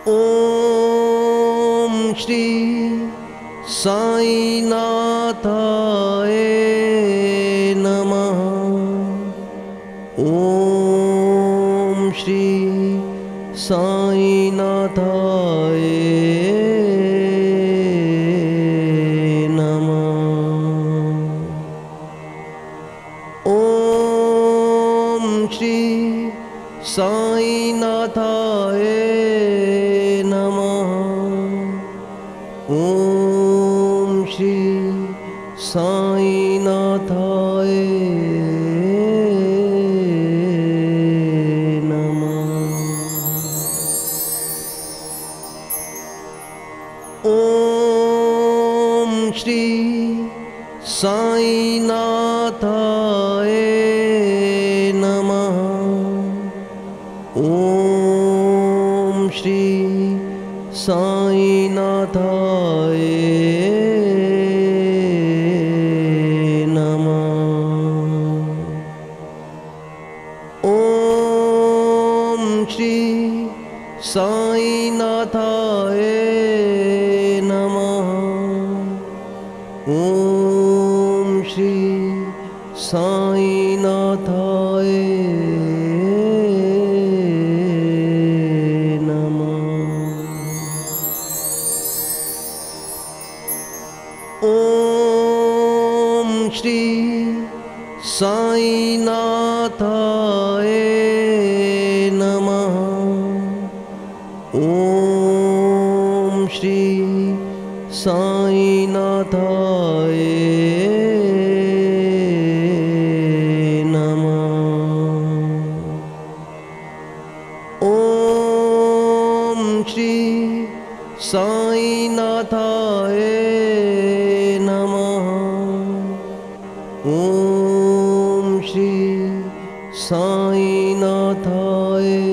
ओम श्री साईनाथाय नमः। ओम श्री साईनाथाय नमः। ओम श्री साईनाथाय नमः। ओम श्री साईनाथाय नमः। ओम श्री साईनाथाय नमः। ओम श्री साईनाथाय नमः। ओम श्री साईनाथाय नमः। ओम श्री साईनाथाय ओम श्री साईनाथाय नमः। ओम श्री साईनाथाय नमः। ओम श्री साईनाथाय नमः। ओम श्री साईनाथाय